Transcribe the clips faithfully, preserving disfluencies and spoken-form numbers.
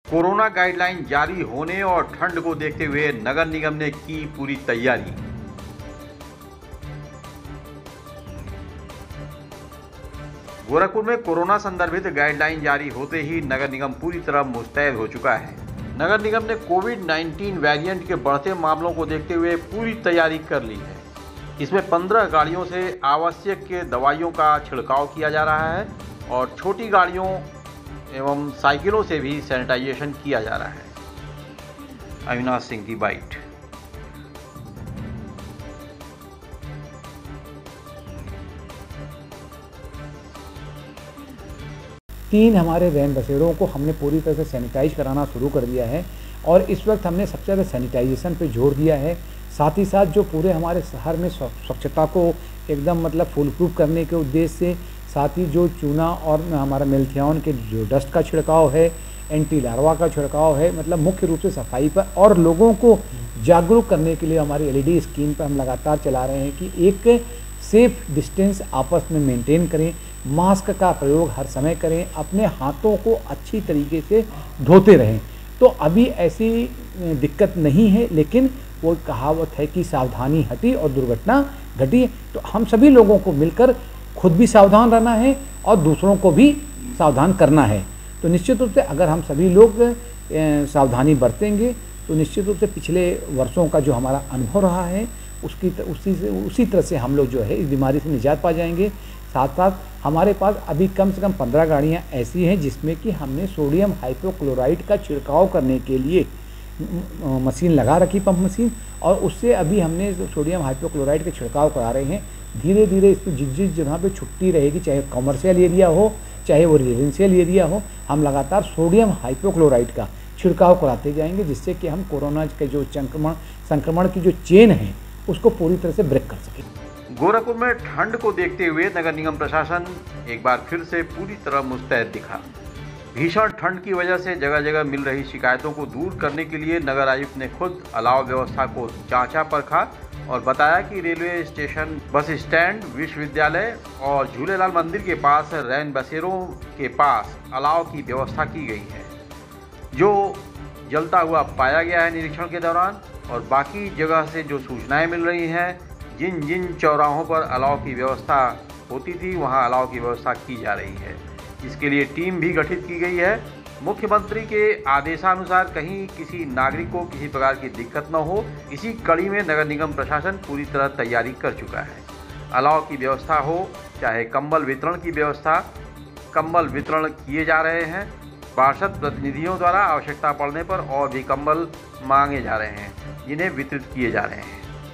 Corona guideline जारी होने और ठंड को देखते हुए नगर निगम ने की पूरी तैयारी। गोरखपुर में कोरोना संदर्भित गाइडलाइन जारी होते ही नगर निगम पूरी तरह मुस्तैद हो चुका है। नगर निगम ने कोविड नाइन्टीन वेरिएंट के बढ़ते मामलों को देखते हुए पूरी तैयारी कर ली है। इसमें पंद्रह गाड़ियों से आवश्यक दवाइयों का छिड़काव किया जा रहा है और छोटी गाड़ियों एवं साइकिलों से भी सैनिटाइजेशन किया जा रहा है। अविनाश सिंह की बाइट। तीन हमारे रैन बसेरों को हमने पूरी तरह से सैनिटाइज कराना शुरू कर दिया है और इस वक्त हमने सबसे ज़्यादा सैनिटाइजेशन पे जोर दिया है। साथ ही साथ जो पूरे हमारे शहर में स्वच्छता को एकदम मतलब फुल प्रूफ करने के उद्देश्य से, साथ ही जो चूना और हमारा मेल्थियन के जो डस्ट का छिड़काव है, एंटी लार्वा का छिड़काव है, मतलब मुख्य रूप से सफाई पर और लोगों को जागरूक करने के लिए हमारी एलईडी स्क्रीन पर हम लगातार चला रहे हैं कि एक सेफ डिस्टेंस आपस में मेंटेन करें, मास्क का प्रयोग हर समय करें, अपने हाथों को अच्छी तरीके से धोते रहें। तो अभी ऐसी दिक्कत नहीं है, लेकिन वो कहावत है कि सावधानी हटी और दुर्घटना घटी। तो हम सभी लोगों को मिलकर खुद भी सावधान रहना है और दूसरों को भी सावधान करना है। तो निश्चित रूप से अगर हम सभी लोग सावधानी बरतेंगे तो निश्चित रूप से पिछले वर्षों का जो हमारा अनुभव रहा है उसकी उसी से उसी तरह से हम लोग जो है इस बीमारी से निजात पा जाएंगे। साथ साथ हमारे पास अभी कम से कम पंद्रह गाड़ियाँ ऐसी हैं जिसमें कि हमने सोडियम हाइपोक्लोराइड का छिड़काव करने के लिए मशीन लगा रखी, पंप मशीन, और उससे अभी हमने सोडियम हाइपोक्लोराइड के छिड़काव करा रहे हैं। धीरे धीरे इस पर जिस जिस जगह पे छुट्टी रहेगी, चाहे कॉमर्शियल एरिया हो चाहे वो रेजिडेंशियल एरिया हो, हम लगातार सोडियम हाइपोक्लोराइड का छिड़काव कराते जाएंगे, जिससे कि हम कोरोना के जो संक्रमण संक्रमण की जो चेन है उसको पूरी तरह से ब्रेक कर सकें। गोरखपुर में ठंड को देखते हुए नगर निगम प्रशासन एक बार फिर से पूरी तरह मुस्तैद दिखा। भीषण ठंड की वजह से जगह जगह मिल रही शिकायतों को दूर करने के लिए नगर आयुक्त ने खुद अलाव व्यवस्था को जांचा परखा और बताया कि रेलवे स्टेशन, बस स्टैंड, विश्वविद्यालय और झूलेलाल मंदिर के पास रैन बसेरों के पास अलाव की व्यवस्था की गई है, जो जलता हुआ पाया गया है निरीक्षण के दौरान। और बाकी जगह से जो सूचनाएं मिल रही हैं, जिन जिन चौराहों पर अलाव की व्यवस्था होती थी वहां अलाव की व्यवस्था की जा रही है। इसके लिए टीम भी गठित की गई है। मुख्यमंत्री के आदेशानुसार कहीं किसी नागरिक को किसी प्रकार की दिक्कत न हो, इसी कड़ी में नगर निगम प्रशासन पूरी तरह तैयारी कर चुका है। अलाव की व्यवस्था हो चाहे कंबल वितरण की व्यवस्था, कंबल वितरण किए जा रहे हैं। पार्षद प्रतिनिधियों द्वारा आवश्यकता पड़ने पर और भी कंबल मांगे जा रहे हैं, जिन्हें वितरित किए जा रहे हैं।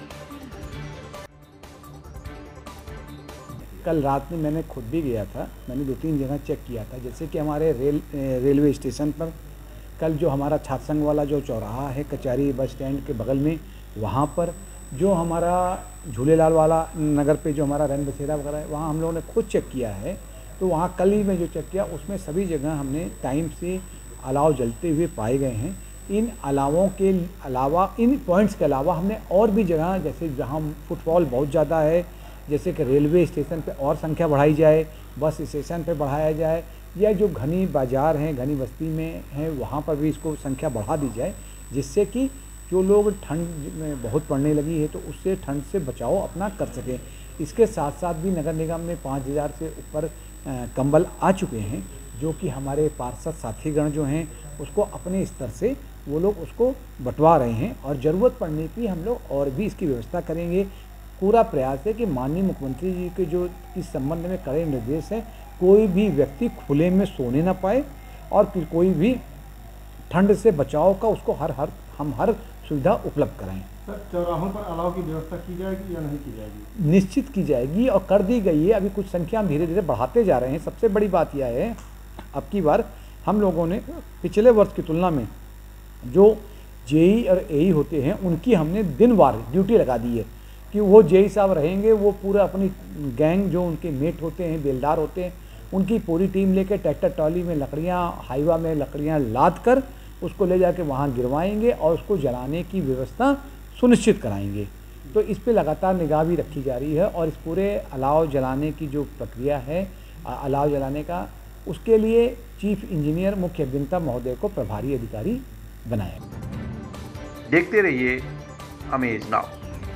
कल रात में मैंने खुद भी गया था, मैंने दो तीन जगह चेक किया था। जैसे कि हमारे रेल रेलवे स्टेशन पर कल जो हमारा छात्र संघ वाला जो चौराहा है कचहरी बस स्टैंड के बगल में, वहाँ पर जो हमारा झूलेलाल वाला नगर पे जो हमारा रैन बसेरा वगैरह है, वहाँ हम लोगों ने खुद चेक किया है। तो वहाँ कल ही में जो चेक किया उसमें सभी जगह हमने टाइम से अलाव जलते हुए पाए गए हैं। इन अलावों के अलावा, इन पॉइंट्स के अलावा हमने और भी जगह, जैसे जहाँ फुटफॉल बहुत ज़्यादा है, जैसे कि रेलवे स्टेशन पे और संख्या बढ़ाई जाए, बस स्टेशन पे बढ़ाया जाए, या जो घनी बाज़ार हैं, घनी बस्ती में हैं, वहाँ पर भी इसको संख्या बढ़ा दी जाए, जिससे कि जो लोग ठंड में बहुत पड़ने लगी है तो उससे ठंड से बचाव अपना कर सकें। इसके साथ साथ भी नगर निगम में पाँच हज़ार से ऊपर कंबल आ चुके हैं, जो कि हमारे पार्षद साथीगण जो हैं उसको अपने स्तर से वो लोग उसको बंटवा रहे हैं और ज़रूरत पड़ने पर हम लोग और भी इसकी व्यवस्था करेंगे। पूरा प्रयास है कि माननीय मुख्यमंत्री जी के जो इस संबंध में कड़े निर्देश हैं, कोई भी व्यक्ति खुले में सोने ना पाए और कोई भी ठंड से बचाव का उसको हर हर हम हर सुविधा उपलब्ध कराएं। सर, चौराहों पर अलाव की व्यवस्था की जाएगी या नहीं की जाएगी? निश्चित की जाएगी और कर दी गई है। अभी कुछ संख्या हम धीरे धीरे बढ़ाते जा रहे हैं। सबसे बड़ी बात यह है, अब की बार हम लोगों ने पिछले वर्ष की तुलना में जो जेई और एई होते हैं उनकी हमने दिनवार ड्यूटी लगा दी है कि वो जेई साहब रहेंगे, वो पूरा अपनी गैंग जो उनके मेट होते हैं, बेलदार होते हैं, उनकी पूरी टीम लेकर ट्रैक्टर ट्रॉली में लकड़ियाँ, हाईवा में लकड़ियाँ लाद कर उसको ले जाके वहाँ गिरवाएंगे और उसको जलाने की व्यवस्था सुनिश्चित कराएंगे। तो इस पे लगातार निगाह भी रखी जा रही है और इस पूरे अलाव जलाने की जो प्रक्रिया है, अलाव जलाने का उसके लिए चीफ इंजीनियर मुख्य अभियंता महोदय को प्रभारी अधिकारी बनाया। देखते रहिए Amaze Now.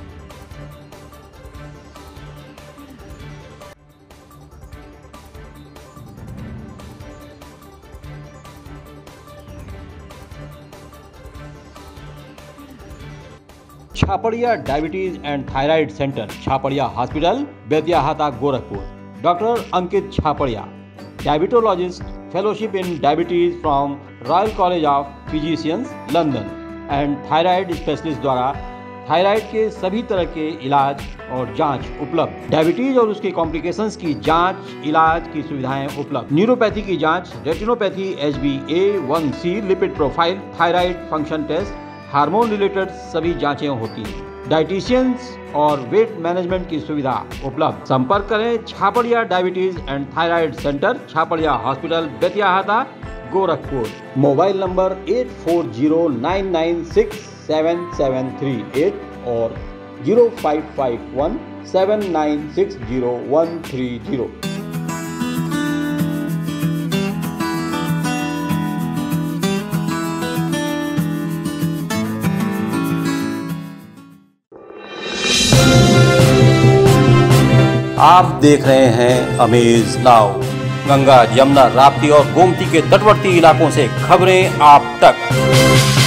Chhapadiya diabetes and thyroid centre, Chhapadiya hospital, Betiahata, Gorakhpur. Doctor Ankit Chhapadiya, diabetologist, fellowship in diabetes from Royal College of Physicians, London and thyroid specialist द्वारा थायराइड के सभी तरह के इलाज और जांच उपलब्ध। डायबिटीज और उसके कॉम्प्लिकेशंस की जांच, इलाज की सुविधाएं उपलब्ध। न्यूरोपैथी की जांच, retinopathy, H B A one C, lipid profile, thyroid function test, hormone related सभी जांचें होती हैं। डाइटिशियंस और वेट मैनेजमेंट की सुविधा उपलब्ध। संपर्क करें Chhapadiya diabetes and thyroid centre, Chhapadiya hospital, Betiahata, Gorakhpur. Mobile number eight four zero nine nine six seven seven three eight और zero five five one seven nine six zero one three zero. आप देख रहे हैं अमेज नाउ। गंगा, यमुना, राप्ती और गोमती के तटवर्ती इलाकों से खबरें आप तक।